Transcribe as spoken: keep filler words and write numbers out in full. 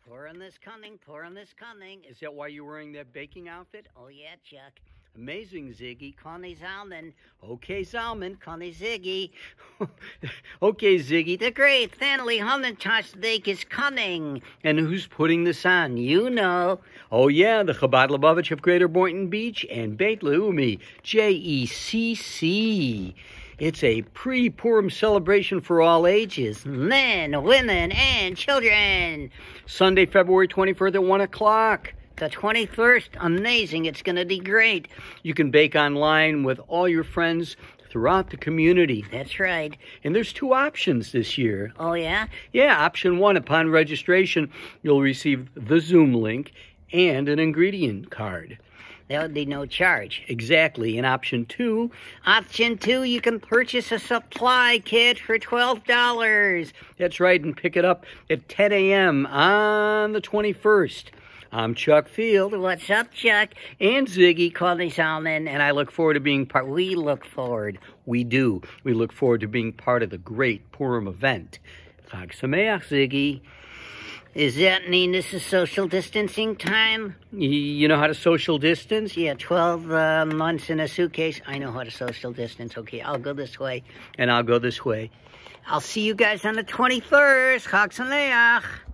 Pouring this cunning, pouring this cunning. Is that why you're wearing that baking outfit? Oh, yeah, Chuck. Amazing, Ziggy. Connie Zalman. Okay, Zalman. Connie Ziggie. Okay, Ziggy. The great Stanley Hamantaschen steak is cunning. And who's putting this on? You know. Oh, yeah, the Chabad Lubavitch of Greater Boynton Beach and Beit Leumi, J E C C. It's a pre-Purim celebration for all ages. Men, women, and children. Sunday, February twenty-first at one o'clock. The twenty-first, amazing. It's going to be great. You can bake online with all your friends throughout the community. That's right. And there's two options this year. Oh, yeah? Yeah, option one, upon registration, you'll receive the Zoom link and an ingredient card. That would be no charge. Exactly. And option two. Option two, you can purchase a supply kit for twelve dollars. That's right, and pick it up at ten a m on the twenty-first. I'm Chuck Field. What's up, Chuck? And Ziggy. Connie Zalman. And I look forward to being part. We look forward. We do. We look forward to being part of the great Purim event. Chag Sameach, Ziggy. Does that mean this is social distancing time? You know how to social distance? Yeah, twelve uh, months in a suitcase. I know how to social distance. Okay, I'll go this way. And I'll go this way. I'll see you guys on the twenty-first. Chag Sameach.